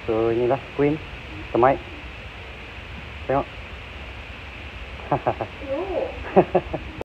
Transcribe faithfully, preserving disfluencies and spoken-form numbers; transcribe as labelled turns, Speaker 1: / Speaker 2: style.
Speaker 1: Rồi như là Queen tầm mấy thấy không?